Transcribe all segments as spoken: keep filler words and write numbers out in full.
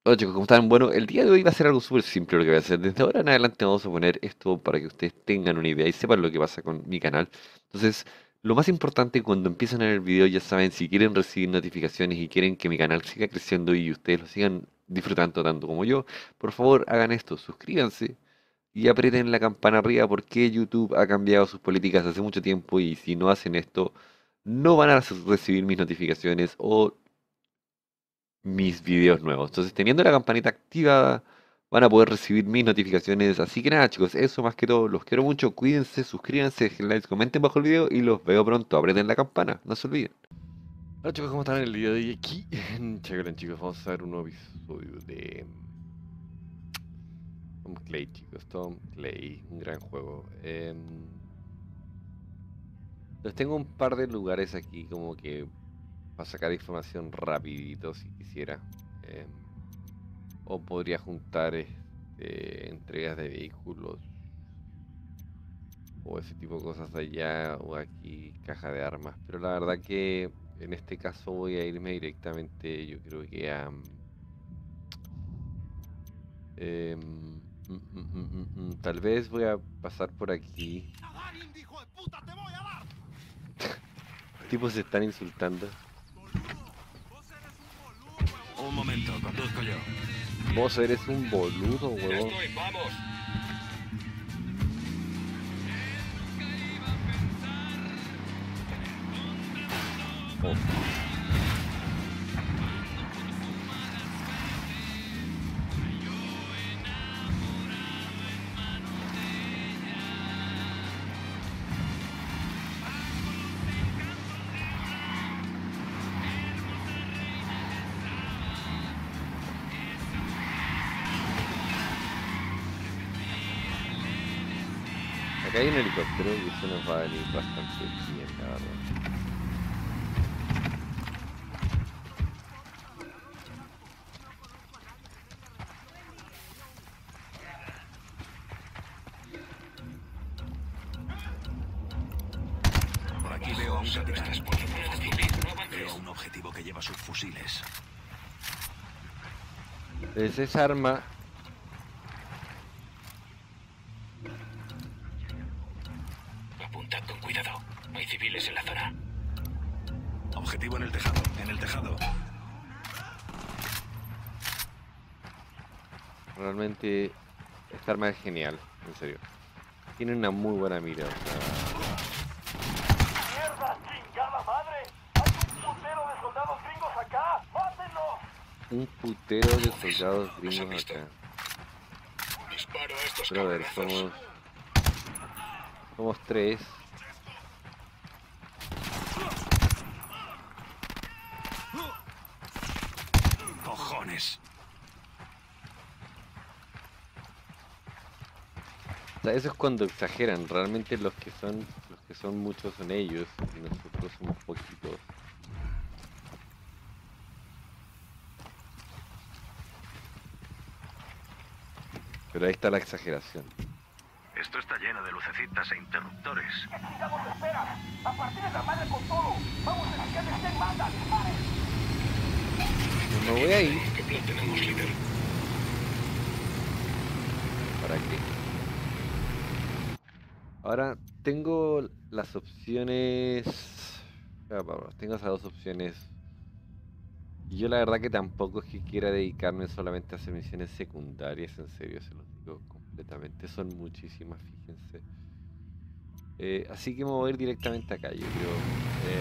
Hola chicos, ¿cómo están? Bueno, el día de hoy va a ser algo súper simple lo que voy a hacer. Desde ahora en adelante vamos a poner esto para que ustedes tengan una idea y sepan lo que pasa con mi canal. Entonces, lo más importante cuando empiezan a ver el video, ya saben, si quieren recibir notificaciones y quieren que mi canal siga creciendo y ustedes lo sigan disfrutando tanto como yo, por favor hagan esto, suscríbanse y aprieten la campana arriba porque YouTube ha cambiado sus políticas hace mucho tiempo y si no hacen esto, no van a recibir mis notificaciones o mis videos nuevos. Entonces, teniendo la campanita activada, van a poder recibir mis notificaciones. Así que nada, chicos, eso más que todo. Los quiero mucho. Cuídense, suscríbanse, dejen likes, comenten bajo el video y los veo pronto. Aprieten la campana, no se olviden. Hola chicos, ¿cómo están en el video de hoy? Aquí en Chagrin, chicos, vamos a ver un nuevo episodio de Tom Clay, chicos. Tom Clay, un gran juego. Eh, les tengo un par de lugares aquí como que para sacar información rapidito si quisiera. Eh, O podría juntar este, entregas de vehículos o ese tipo de cosas allá o aquí caja de armas. Pero la verdad que en este caso voy a irme directamente, yo creo que a... em, mm, mm, mm, mm, mm, tal vez voy a pasar por aquí. Los tipos se están insultando. Un momento, conduzco yo. Vos eres un boludo, Ya huevón. estoy, vamos. Oh. Acá hay un helicóptero y eso nos va a venir bastante bien, la verdad. Por aquí veo a un capitán. Veo a un objetivo que lleva sus fusiles. Entonces esa arma Apuntad con cuidado. No hay civiles en la zona. Objetivo en el tejado. En el tejado. realmente esta arma es genial, en serio. Tiene una muy buena mira, o sea, ¡Mierda! ¡Chingada madre! ¡Hay un putero de soldados gringos acá! ¡Mátenlos! un putero de soldados gringos acá. Disparo a estos Brother, somos, somos tres. Cojones. O sea, eso es cuando exageran. Realmente los que son, los que son muchos son ellos y nosotros somos poquitos. Pero ahí está la exageración. Esto está lleno de lucecitas e interruptores. ¿Qué chingados esperan? ¡A partir de la madre con todo! ¡Vamos a dedicarle a quien manda! ¡Disparen! No me voy a ir. ¿Qué plan tenemos, líder? ¿Para qué? Ahora tengo las opciones. Ah, vamos, tengo esas dos opciones. Y yo la verdad que tampoco es que quiera dedicarme solamente a hacer misiones secundarias, en serio, se los digo completamente. Son muchísimas, fíjense. Eh, así que me voy a ir directamente acá, yo creo. Eh,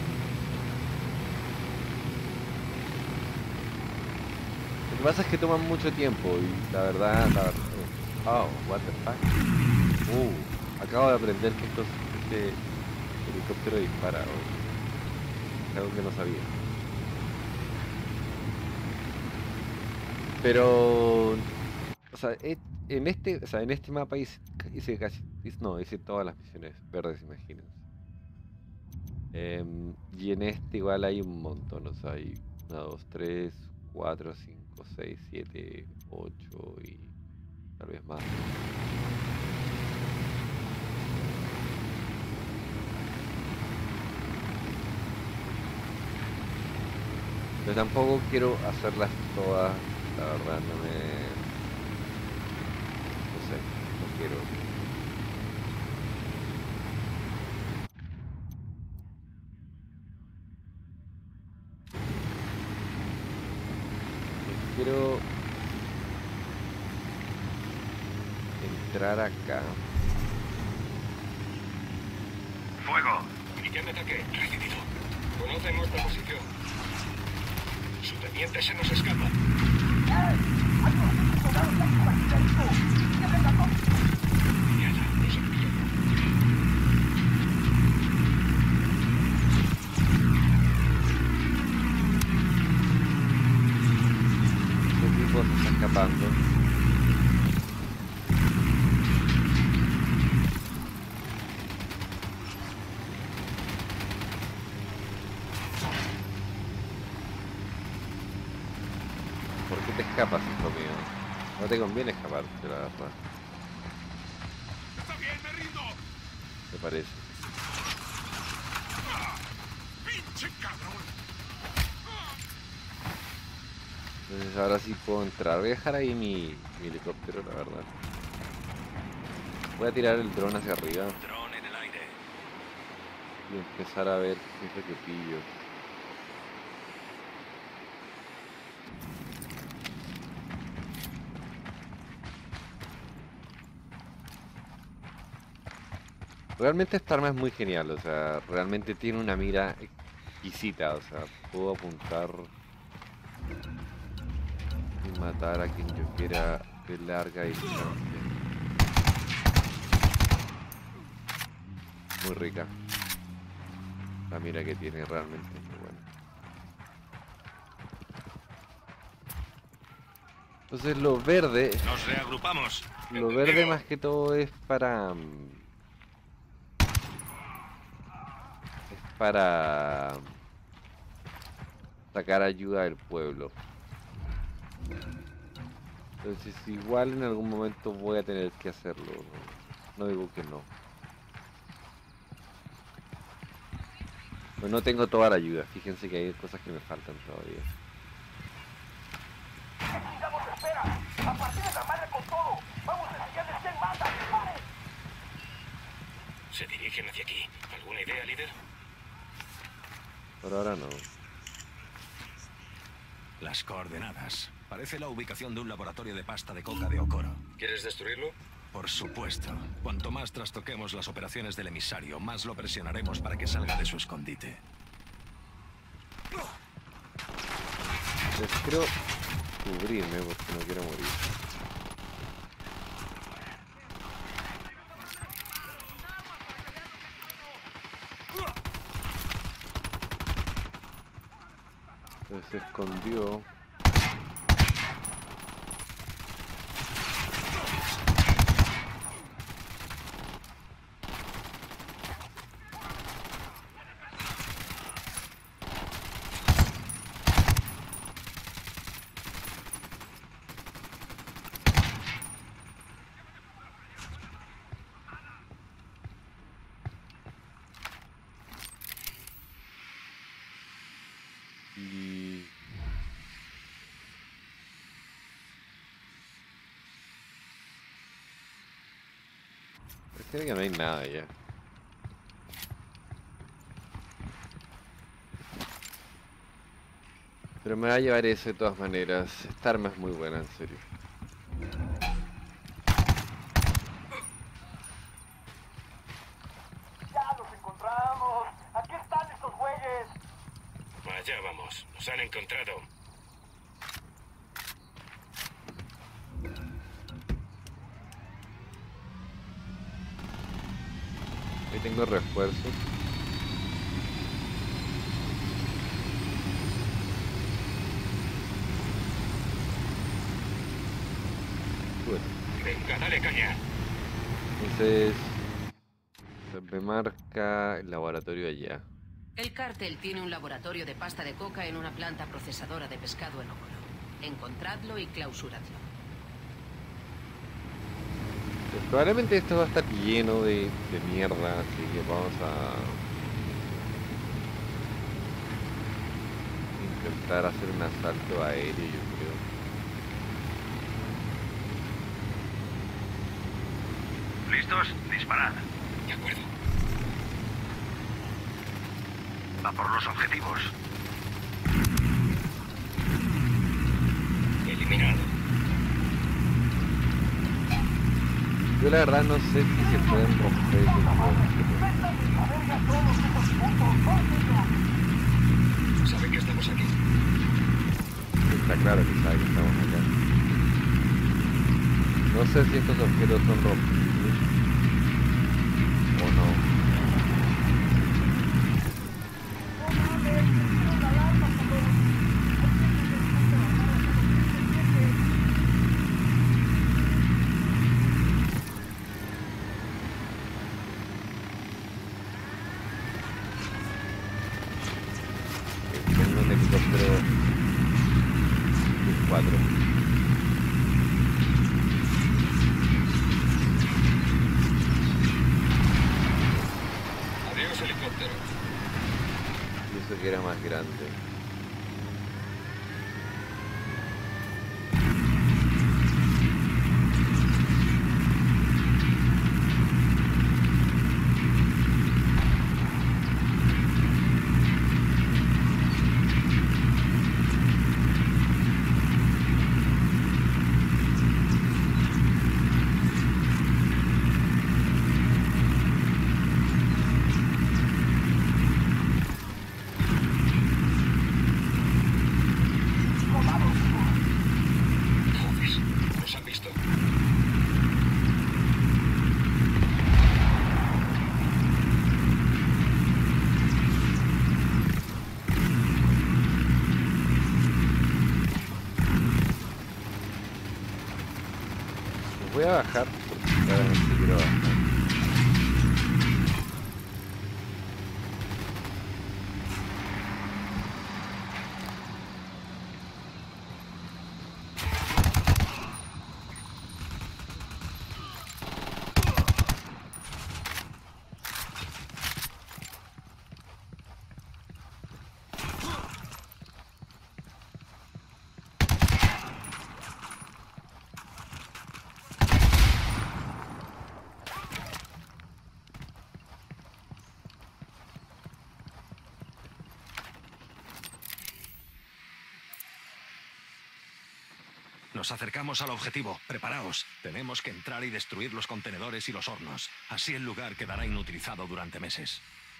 lo que pasa es que toman mucho tiempo y la verdad, la verdad. Oh, what the fuck. Uh, acabo de aprender que estos, este helicóptero dispara. Oh, es algo que no sabía. Pero, o sea, et- en este, o sea, en este mapa hice, hice casi, hice- no, hice todas las misiones verdes, imagínense. Em, y en este igual hay un montón, o sea, hay uno, dos, tres, cuatro, cinco, seis, siete, ocho y tal vez más. Pero tampoco quiero hacerlas todas La verdad no me... No sé, no quiero. Quiero entrar acá. ¡Fuego! Iniciando ataque. Recibido. Conocen nuestra posición. Su teniente se nos escapa. Mierda, nos han pillado. Este tipo se está escapando. ¿Por qué te escapas, hijo mío? No te conviene escaparte, la verdad. ¡Está bien, me rindo! ¿Te parece? ¡Pinche cabrón! Entonces ahora sí puedo entrar. Voy a dejar ahí mi, mi helicóptero, la verdad. Voy a tirar el dron hacia arriba Dron en el aire. y empezar a ver qué es lo que pillo. Realmente esta arma es muy genial, o sea, realmente tiene una mira exquisita, o sea, puedo apuntar y matar a quien yo quiera de larga distancia. Muy rica. La mira que tiene realmente es muy buena. Entonces lo verde, Nos reagrupamos. lo verde más que todo es para... mm, es para sacar ayuda del pueblo. Entonces igual en algún momento voy a tener que hacerlo. No, no digo que no. Pues no tengo toda la ayuda. Fíjense que hay cosas que me faltan todavía. Necesitamos espera. A partir de la madre con todo. Vamos a enseñarles quién manda. ¡Pare! Se dirigen hacia aquí. ¿Alguna idea, líder? Por ahora no. Las coordenadas. Parece la ubicación de un laboratorio de pasta de coca de Okoro. ¿Quieres destruirlo? Por supuesto. Cuanto más trastoquemos las operaciones del emisario, más lo presionaremos para que salga de su escondite. Pues quiero cubrirme porque no quiero morir. Entonces se escondió. Y... Parece que no hay nada ya. Pero me va a llevar eso de todas maneras. Esta arma es muy buena, en serio. Ya los encontramos. Aquí están estos güeyes. Allá vamos. Nos han encontrado. Ahí tengo refuerzos. Bueno, Venga, dale caña. entonces me marca el laboratorio allá. El cártel tiene un laboratorio de pasta de coca en una planta procesadora de pescado en Okoro. Encontradlo y clausuradlo. Pues probablemente esto va a estar lleno de, de mierda, así que vamos a intentar hacer un asalto aéreo, yo creo. ¿Listos? Disparad. De acuerdo. A por los objetivos. Eliminado. Yo la verdad no sé si se pueden romper esos objetos. ¿Saben que estamos aquí? Está claro que sabe que estamos acá. No sé si estos objetos son rompibles o no. Tengo un helicóptero cuatro. Adiós, helicóptero. Y eso que era más grande. Joder, nos han visto. Los voy a bajar porque claramente quiero bajar. Nos acercamos al objetivo. Preparaos. Tenemos que entrar y destruir los contenedores y los hornos. Así el lugar quedará inutilizado durante meses.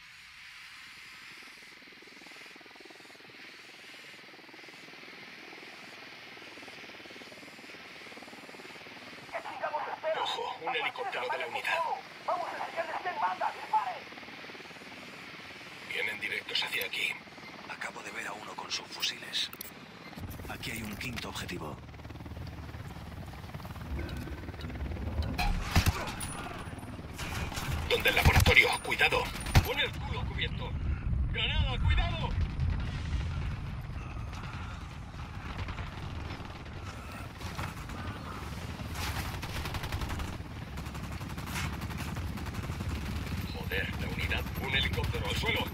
¿Qué chingados esperan? Ojo, un helicóptero de la unidad. Vamos a enseñarles quién manda. ¡Dispare! Vienen directos hacia aquí. Acabo de ver a uno con subfusiles. Aquí hay un quinto objetivo. ¿Dónde el laboratorio? ¡Cuidado! ¡Pon el culo cubierto! ¡Granada, cuidado! Joder, la unidad. Un helicóptero al suelo.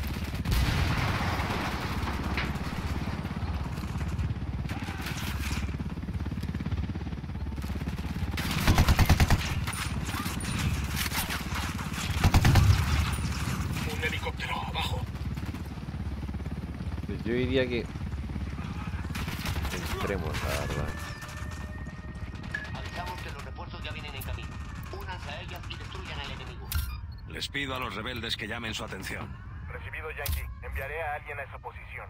Un helicóptero abajo. Pues yo diría que entremos, la verdad. Avisamos que los refuerzos ya vienen en camino. Únanse a ellas y destruyan al enemigo. Les pido a los rebeldes que llamen su atención. Recibido, Yankee. Enviaré a alguien a esa posición.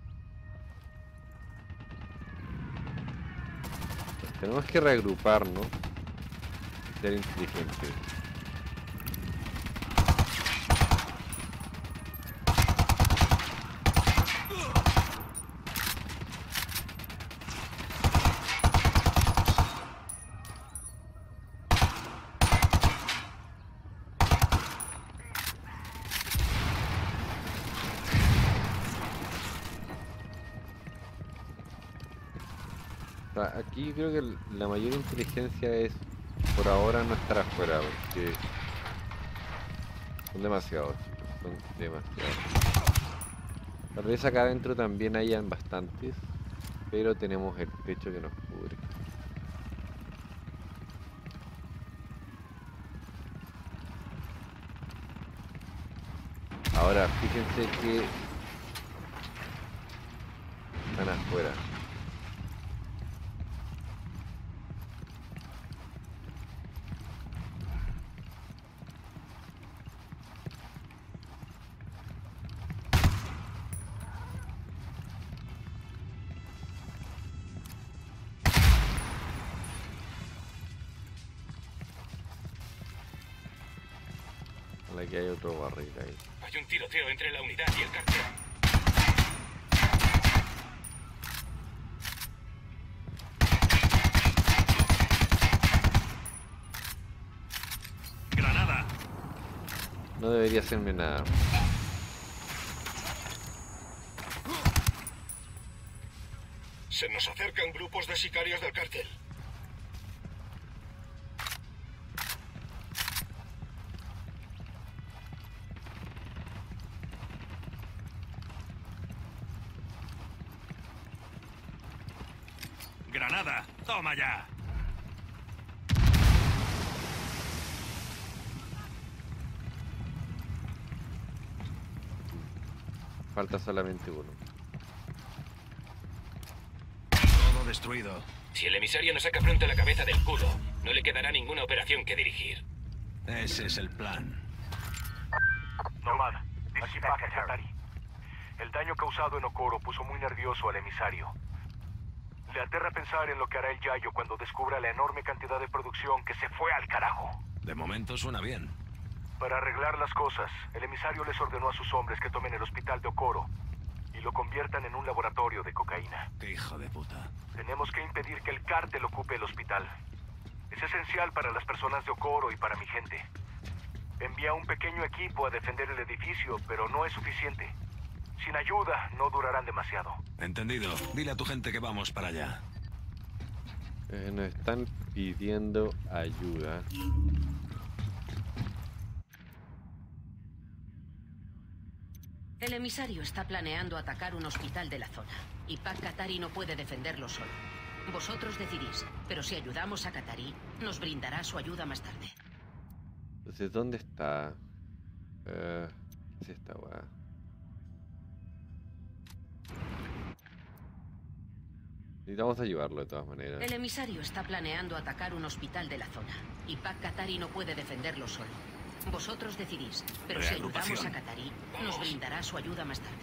Tenemos que reagruparnos y ser inteligentes. O sea, aquí creo que la mayor inteligencia es por ahora no estar afuera, porque son demasiados, chicos, son demasiados. Tal vez acá adentro también hayan bastantes, pero tenemos el techo que nos cubre. Ahora, fíjense que están afuera. Aquí hay otro barril ahí. Hay un tiroteo entre la unidad y el cartel. ¡Granada! No debería hacerme nada. Se nos acercan grupos de sicarios del cártel. ¡Granada! ¡Toma ya! Falta solamente uno. Todo destruido. Si el emisario no saca pronto la cabeza del culo, no le quedará ninguna operación que dirigir. Ese es el plan. Nomad, aquí Paca Katari. El daño causado en Okoro puso muy nervioso al emisario. Le aterra pensar en lo que hará el Yayo cuando descubra la enorme cantidad de producción que se fue al carajo. De momento suena bien. Para arreglar las cosas, el emisario les ordenó a sus hombres que tomen el hospital de Okoro y lo conviertan en un laboratorio de cocaína. ¡Qué hijo de puta! Tenemos que impedir que el cártel ocupe el hospital. Es esencial para las personas de Okoro y para mi gente. Envía un pequeño equipo a defender el edificio, pero no es suficiente. Sin ayuda, no durarán demasiado. Entendido. Dile a tu gente que vamos para allá. Eh, nos están pidiendo ayuda. El emisario está planeando atacar un hospital de la zona, y Pac Katari no puede defenderlo solo. Vosotros decidís, pero si ayudamos a Katari, nos brindará su ayuda más tarde. Entonces, ¿dónde está? Eh, ¿qué es esta weá? Necesitamos ayudarlo de todas maneras. El emisario está planeando atacar un hospital de la zona, y Pac Katari no puede defenderlo solo. Vosotros decidís, pero si ayudamos a Katari, nos brindará su ayuda más tarde.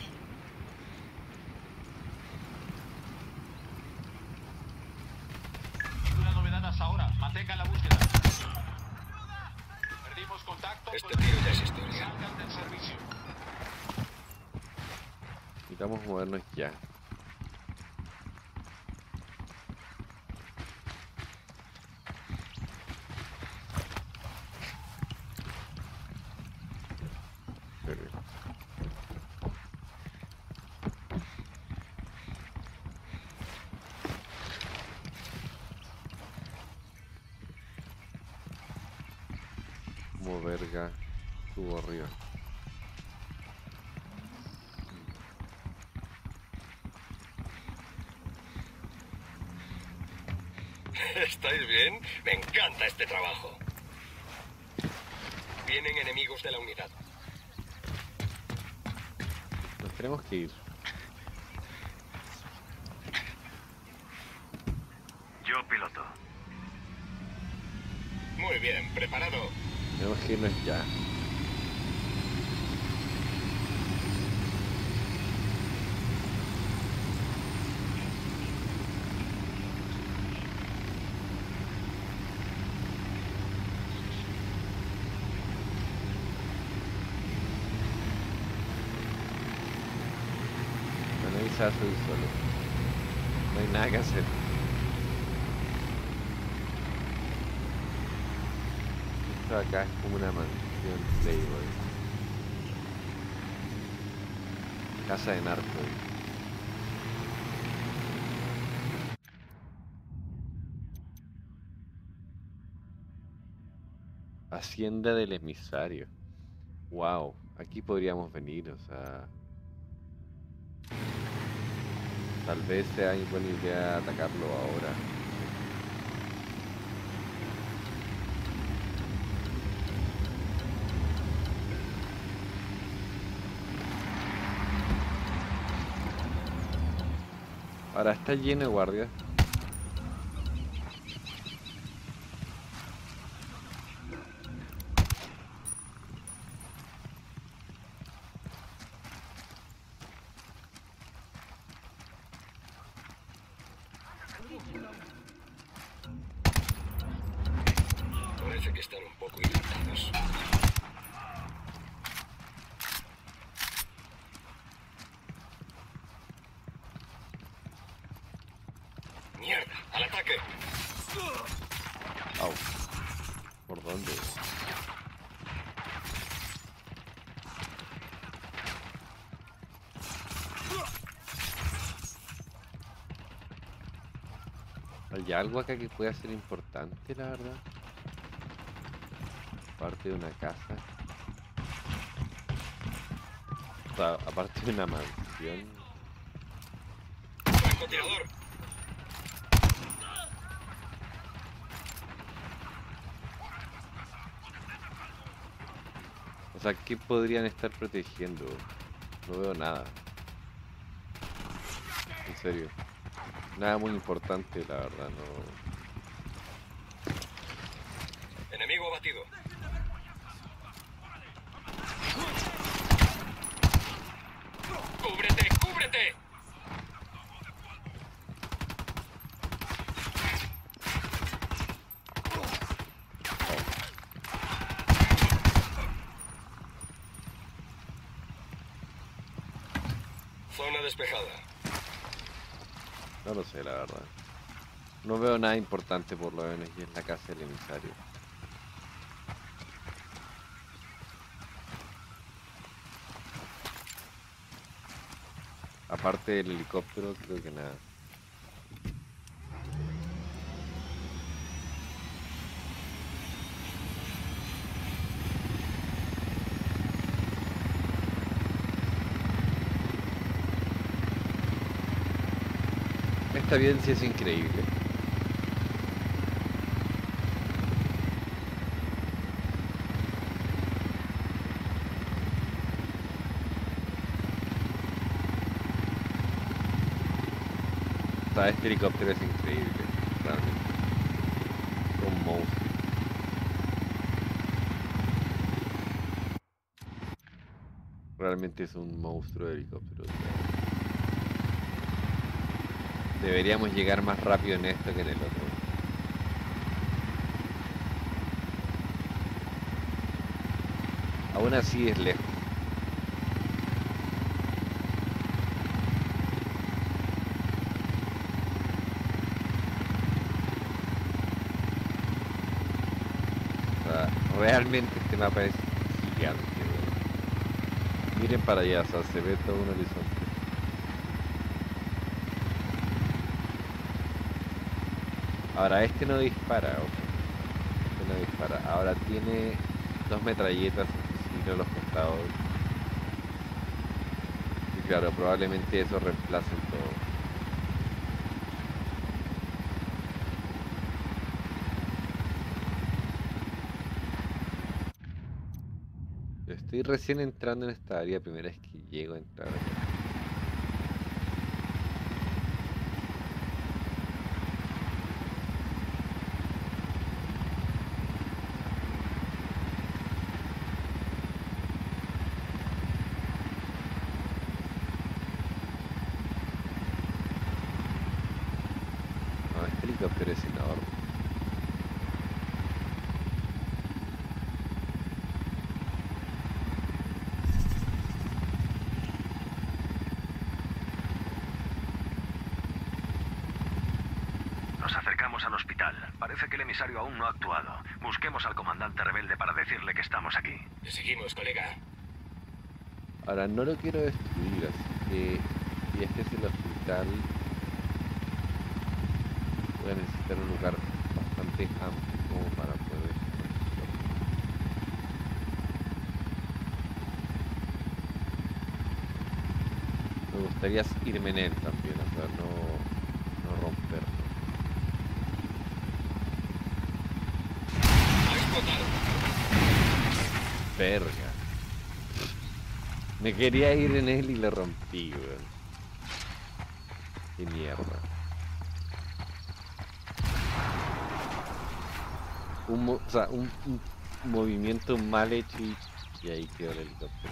Una novedad hasta ahora. Mantengan la búsqueda. Perdimos contacto. Este tiro ya es historia. Salgan del servicio. Necesitamos movernos ya. Perfecto. Como verga subo arriba. ¿Estáis bien? Me encanta este trabajo. Vienen enemigos de la unidad. Nos tenemos que ir. Yo piloto. Muy bien, preparado. Tenemos que irnos ya. Bueno, ahí se hace solo. No hay nada que hacer. Esto acá es como una mansión Playboy. Casa de narcos. Hacienda del emisario. Wow, aquí podríamos venir, o sea. Tal vez sea buena idea atacarlo ahora. Ahora está lleno de guardias. Parece que están un poco irritados. ¡Mierda! ¡Al ataque! Au. ¿Por dónde? Hay algo acá que pueda ser importante, la verdad. Aparte de una casa. O sea, aparte de una mansión. ¡Francotirador! O sea, ¿qué podrían estar protegiendo? No veo nada. En serio. Nada muy importante, la verdad, no. Enemigo abatido. ¡Cúbrete! ¡Cúbrete! Zona despejada. No lo sé, la verdad. No veo nada importante por lo menos y es la casa del emisario. Aparte del helicóptero, creo que nada. Esta evidencia es increíble. O sea, este helicóptero es increíble, realmente. Un monstruo. Realmente es un monstruo de helicóptero. O sea, deberíamos llegar más rápido en esto que en el otro. Aún así es lejos. O sea, realmente este mapa es gigante, weón. Miren para allá, o sea, se ve todo un horizonte. Ahora este no dispara, ojo. Este no dispara. Ahora tiene dos metralletas así a los costados. Y claro, probablemente eso reemplace todo. Estoy recién entrando en esta área, primera vez que llego a entrar acá. No, este helicóptero es enorme. Nos acercamos al hospital. Parece que el emisario aún no ha actuado. Busquemos al comandante rebelde para decirle que estamos aquí. Te seguimos, colega. Ahora no lo quiero destruir, así que si este es el hospital, voy a necesitar un lugar bastante amplio como para poder destruirlo. Me gustaría irme en él también, o sea, no, no romperlo. Ha explotado. Verga. Me quería ir en él y le rompí, weón. Qué mierda. Un, mo- o sea, un, un movimiento mal hecho y, y ahí quedó el helicóptero.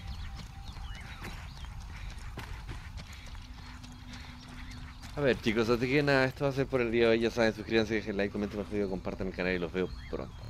A ver chicos, así que nada, esto va a ser por el día de hoy. Ya saben, suscríbanse, dejen like, comenten el video, compartan el canal y los veo pronto.